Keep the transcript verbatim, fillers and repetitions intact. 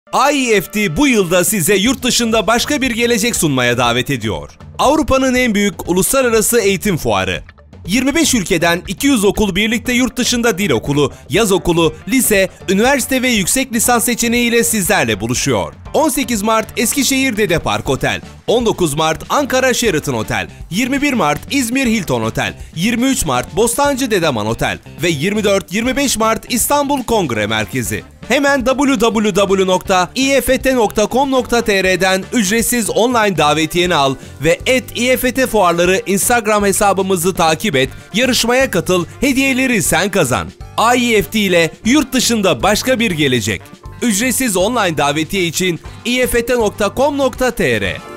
I E F T bu yılda size yurt dışında başka bir gelecek sunmaya davet ediyor. Avrupa'nın en büyük uluslararası eğitim fuarı. yirmi beş ülkeden iki yüz okul birlikte yurt dışında dil okulu, yaz okulu, lise, üniversite ve yüksek lisans seçeneğiyle sizlerle buluşuyor. on sekiz Mart Eskişehir Dede Park Otel, on dokuz Mart Ankara Sheraton Otel, yirmi bir Mart İzmir Hilton Otel, yirmi üç Mart Bostancı Dedeman Otel ve yirmi dört yirmi beş Mart İstanbul Kongre Merkezi. Hemen w w w nokta i e f t nokta com nokta t r'den ücretsiz online davetiyeni al ve et i e f t fuarları Instagram hesabımızı takip et, yarışmaya katıl, hediyeleri sen kazan. I E F T ile yurt dışında başka bir gelecek. Ücretsiz online davetiye için i e f t nokta com nokta t r